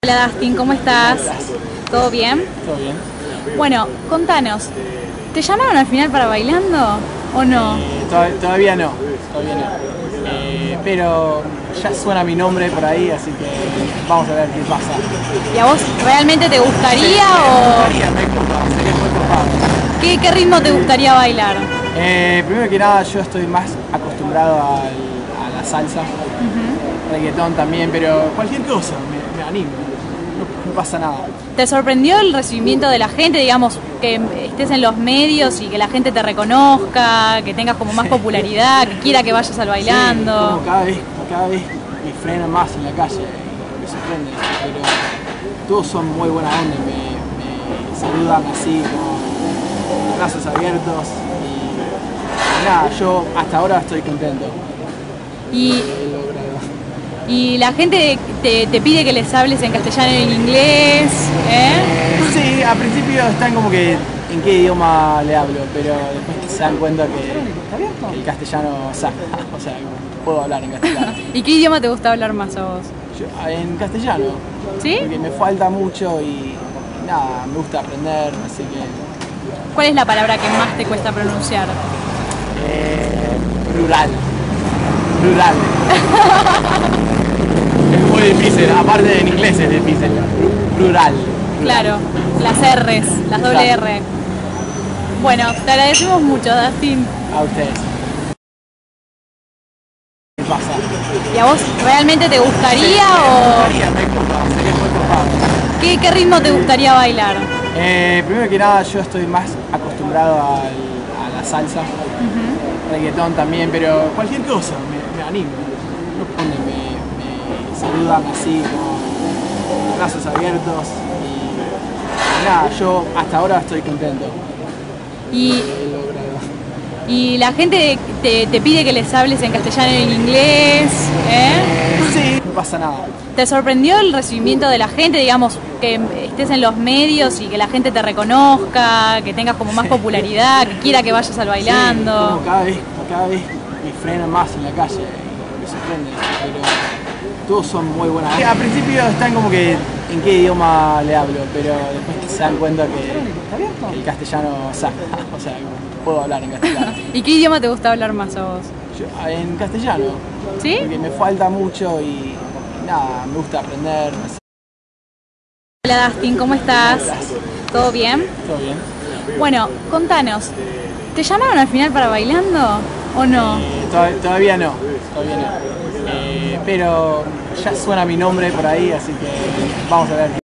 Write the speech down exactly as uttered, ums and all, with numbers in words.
Hola Dustin, ¿cómo estás? ¿Todo bien? Todo bien. Bueno, contanos, ¿te llamaron al final para Bailando o no? Eh, to- todavía no, todavía no. Eh, pero ya suena mi nombre por ahí, así que vamos a ver qué pasa. ¿Y a vos realmente te gustaría o Me me copa, sería muy copado. qué, qué ritmo te gustaría bailar? Eh, primero que nada, yo estoy más acostumbrado al- a la salsa, reggaetón también, pero cualquier cosa, me, me animo, no, no pasa nada. ¿Te sorprendió el recibimiento de la gente, digamos, que estés en los medios y que la gente te reconozca, que tengas como más popularidad, que quiera que vayas al Sí, Bailando? como cada vez, cada vez me frenan más en la calle, y me sorprende, pero todos son muy buena onda, me, me saludan así con brazos abiertos y nada, yo hasta ahora estoy contento. Y, He logrado. y la gente te, te pide que les hables en castellano y en inglés, ¿eh? Eh, sí, al principio están como que en qué idioma le hablo, pero después se dan cuenta que, que el castellano saca, o sea, puedo hablar en castellano. ¿Y qué idioma te gusta hablar más a vos? Yo, en castellano, ¿Sí? porque me falta mucho y, y nada, me gusta aprender, así que ¿Cuál es la palabra que más te cuesta pronunciar? eh, rural, rural. Es muy difícil, aparte en inglés es difícil, rural. Claro, las R's, las doble R. Bueno, te agradecemos mucho, Dustin. A ustedes. ¿Qué pasa? ¿Y a vos realmente te gustaría o Me copa, sería muy copado. qué, qué ritmo te gustaría bailar? Eh, primero que nada, yo estoy más acostumbrado al- a la salsa, reggaetón también, pero cualquier cosa, me, me animo. No, me, me saludan así con brazos abiertos y nada, yo hasta ahora estoy contento. Y, He logrado. y la gente te, te pide que les hables en castellano y en inglés, ¿eh? Eh, sí, no pasa nada. ¿Te sorprendió el recibimiento de la gente, digamos, que estés en los medios y que la gente te reconozca, que tengas como más popularidad, que quiera que vayas al Sí, Bailando? como cada vez, cada vez me frenan más en la calle y me sorprende, pero todos son muy buenas. Al principio están como que en qué idioma le hablo, pero después se dan cuenta que, que el castellano saca, o sea, puedo hablar en castellano. ¿Y qué idioma te gusta hablar más a vos? Yo, en castellano, ¿Sí? porque me falta mucho y, y nada, me gusta aprender. Así. Hola Dustin, ¿cómo estás? ¿Todo bien? Todo bien. Bueno, contanos, ¿te llamaron al final para Bailando o no? Eh, to- todavía no, todavía no. Eh, pero ya suena mi nombre por ahí, así que vamos a ver.